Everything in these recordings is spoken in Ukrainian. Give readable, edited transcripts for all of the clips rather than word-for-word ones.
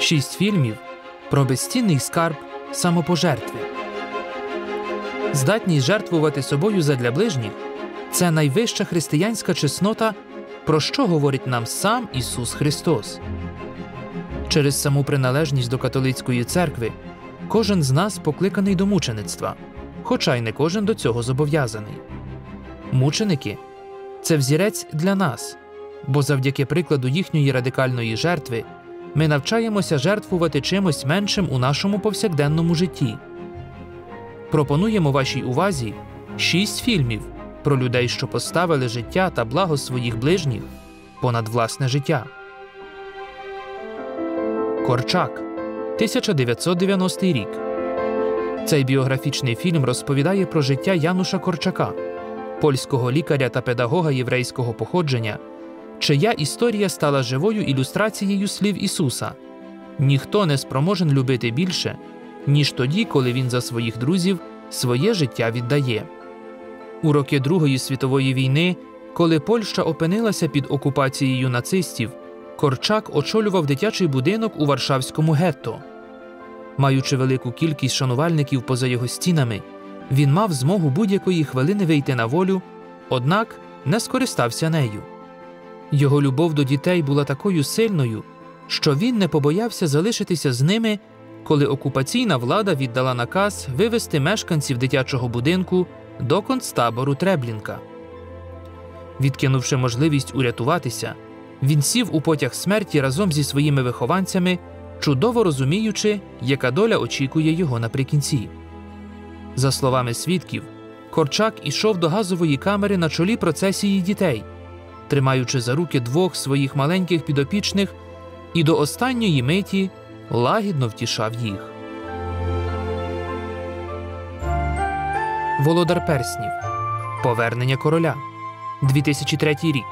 6 фільмів про безцінний скарб самопожертви. Здатність жертвувати собою задля ближніх – це найвища християнська чеснота, про що говорить нам сам Ісус Христос. Через саму приналежність до католицької церкви кожен з нас покликаний до мучеництва, хоча й не кожен до цього зобов'язаний. Мученики – це взірець для нас, бо завдяки прикладу їхньої радикальної жертви ми навчаємося жертвувати чимось меншим у нашому повсякденному житті. Пропонуємо вашій увазі 6 фільмів про людей, що поставили життя та благо своїх ближніх понад власне життя. Корчак, 1990 рік. Цей біографічний фільм розповідає про життя Януша Корчака, польського лікаря та педагога єврейського походження, чия історія стала живою ілюстрацією слів Ісуса: «Ніхто не спроможен любити більше, ніж тоді, коли він за своїх друзів своє життя віддає». У роки Другої світової війни, коли Польща опинилася під окупацією нацистів, Корчак очолював дитячий будинок у Варшавському гетто. Маючи велику кількість шанувальників поза його стінами, він мав змогу будь-якої хвилини вийти на волю, однак не скористався нею. Його любов до дітей була такою сильною, що він не побоявся залишитися з ними, коли окупаційна влада віддала наказ вивезти мешканців дитячого будинку до концтабору Треблінка. Відкинувши можливість урятуватися, він сів у потяг смерті разом зі своїми вихованцями, чудово розуміючи, яка доля очікує його наприкінці. За словами свідків, Корчак ішов до газової камери на чолі процесії дітей, тримаючи за руки 2 своїх маленьких підопічних, і до останньої миті лагідно втішав їх. Володар перснів. Повернення короля. 2003 рік.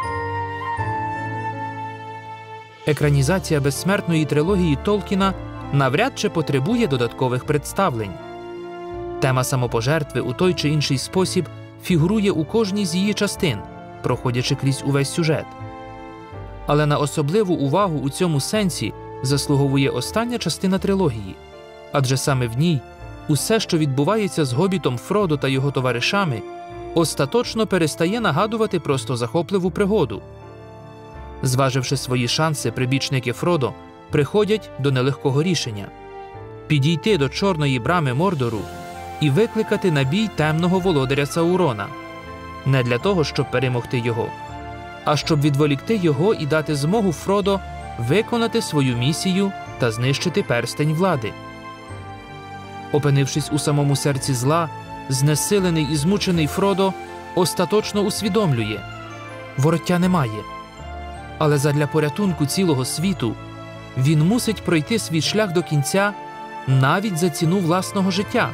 Екранізація безсмертної трилогії Толкіна навряд чи потребує додаткових представлень. Тема самопожертви у той чи інший спосіб фігурує у кожній з її частин, проходячи крізь увесь сюжет. Але на особливу увагу у цьому сенсі заслуговує остання частина трилогії, адже саме в ній усе, що відбувається з Гобітом Фродо та його товаришами, остаточно перестає нагадувати просто захопливу пригоду. Зваживши свої шанси, прибічники Фродо приходять до нелегкого рішення – підійти до чорної брами Мордору і викликати на бій темного володаря Саурона. Не для того, щоб перемогти його, а щоб відволікти його і дати змогу Фродо виконати свою місію та знищити перстень влади. Опинившись у самому серці зла, знесилений і змучений Фродо остаточно усвідомлює – вороття немає. Але задля порятунку цілого світу він мусить пройти свій шлях до кінця навіть за ціну власного життя.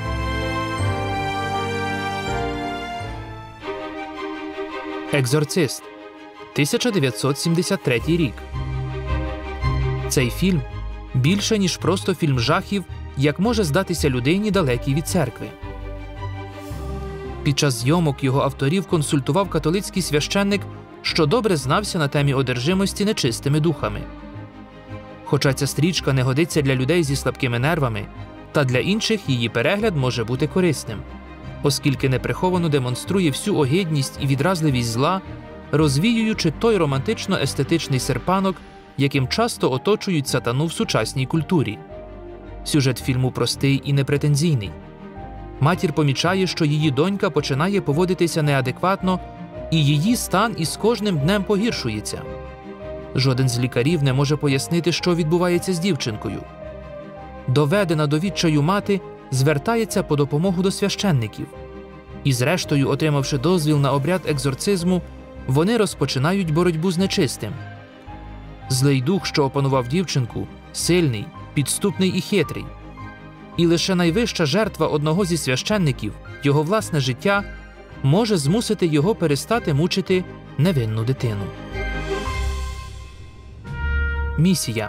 Екзорцист. 1973 рік. Цей фільм більше, ніж просто фільм жахів, як може здатися людині далекій від церкви. Під час зйомок його авторів консультував католицький священник, що добре знався на темі одержимості нечистими духами. Хоча ця стрічка не годиться для людей зі слабкими нервами, та для інших її перегляд може бути корисним, оскільки неприховано демонструє всю огидність і відразливість зла, розвіюючи той романтично-естетичний серпанок, яким часто оточують сатану в сучасній культурі. Сюжет фільму простий і непретензійний. Матір помічає, що її донька починає поводитися неадекватно, і її стан із кожним днем погіршується. Жоден з лікарів не може пояснити, що відбувається з дівчинкою. Доведена до відчаю мати звертається по допомогу до священників. І зрештою, отримавши дозвіл на обряд екзорцизму, вони розпочинають боротьбу з нечистим. Злий дух, що опанував дівчинку, сильний, підступний і хитрий. І лише найвища жертва одного зі священників, його власне життя, може змусити його перестати мучити невинну дитину. Місія.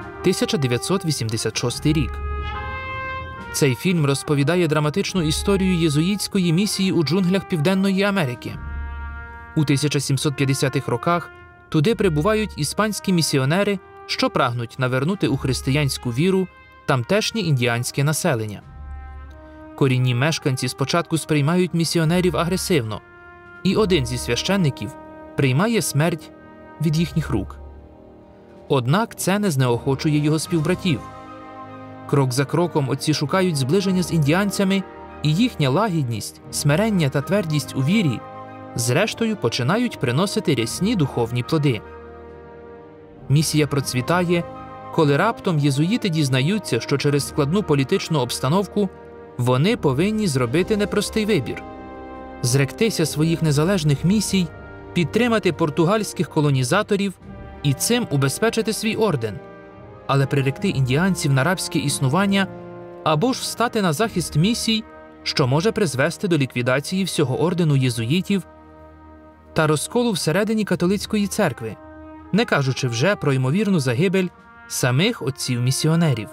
1986 рік. Цей фільм розповідає драматичну історію єзуїтської місії у джунглях Південної Америки. У 1750-х роках туди прибувають іспанські місіонери що прагнуть навернути у християнську віру тамтешнє індіанське населення. Корінні мешканці спочатку сприймають місіонерів агресивно, і один зі священників приймає смерть від їхніх рук. Однак це не знеохочує його співбратів. Крок за кроком отці шукають зближення з індіанцями, і їхня лагідність, смирення та твердість у вірі зрештою починають приносити рясні духовні плоди. Місія процвітає, коли раптом єзуїти дізнаються, що через складну політичну обстановку вони повинні зробити непростий вибір – зректися своїх незалежних місій, підтримати португальських колонізаторів і цим убезпечити свій орден, але приректи індіанців на рабське існування або ж встати на захист місій, що може призвести до ліквідації всього ордену єзуїтів та розколу всередині католицької церкви, не кажучи вже про ймовірну загибель самих отців-місіонерів.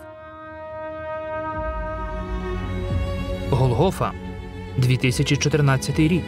Голгофа, 2014 рік.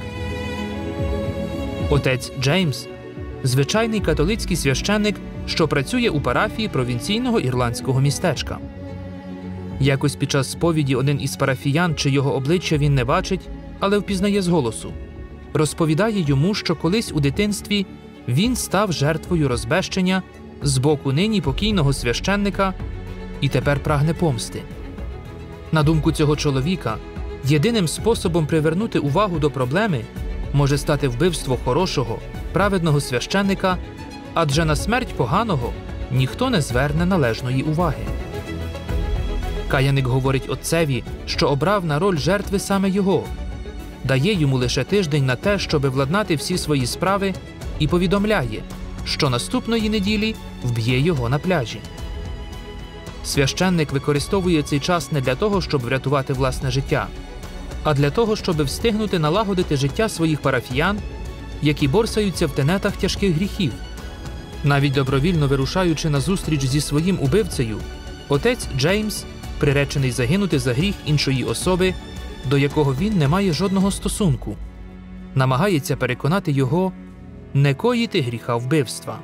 Отець Джеймс – звичайний католицький священник, що працює у парафії провінційного ірландського містечка. Якось під час сповіді один із парафіян, чийого обличчя він не бачить, але впізнає з голосу, розповідає йому, що колись у дитинстві він став жертвою розбещення з боку нині покійного священника і тепер прагне помсти. На думку цього чоловіка, єдиним способом привернути увагу до проблеми може стати вбивство хорошого, праведного священника, адже на смерть поганого ніхто не зверне належної уваги. Каяник говорить отцеві, що обрав на роль жертви саме його, дає йому лише тиждень на те, щоби владнати всі свої справи, і повідомляє, що наступної неділі вб'є його на пляжі. Священник використовує цей час не для того, щоб врятувати власне життя, а для того, щоб встигнути налагодити життя своїх парафіян, які борсаються в тенетах тяжких гріхів. Навіть добровільно вирушаючи на зустріч зі своїм убивцею, отець Джеймс приречений загинути за гріх іншої особи, до якого він не має жодного стосунку, намагається переконати його не коїти гріха вбивства.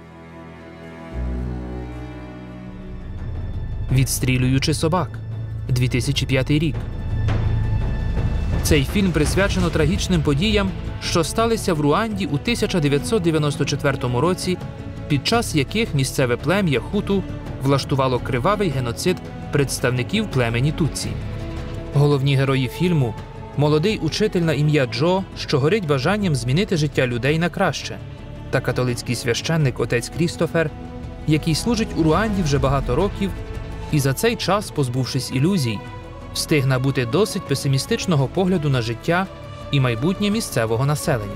«Відстрілюючи собак», 2005 рік. Цей фільм присвячено трагічним подіям, що сталися в Руанді у 1994 році, під час яких місцеве плем'я Хуту влаштувало кривавий геноцид представників племені Тутсі. Головні герої фільму – молодий учитель на ім'я Джо, що горить бажанням змінити життя людей на краще, та католицький священник отець Крістофер, який служить у Руанді вже багато років і за цей час, позбувшись ілюзій, встиг набути досить песимістичного погляду на життя і майбутнє місцевого населення.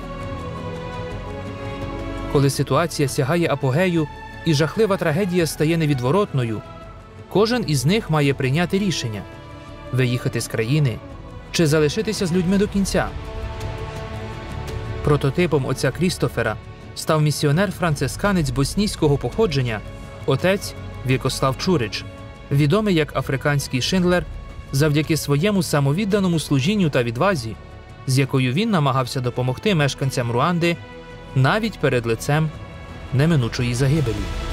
Коли ситуація сягає апогею і жахлива трагедія стає невідворотною, кожен із них має прийняти рішення – виїхати з країни чи залишитися з людьми до кінця. Прототипом отця Крістофера став місіонер-францисканець боснійського походження отець В'якослав Чурич, відомий як африканський Шиндлер завдяки своєму самовідданому служінню та відвазі, з якою він намагався допомогти мешканцям Руанди навіть перед лицем неминучої загибелі.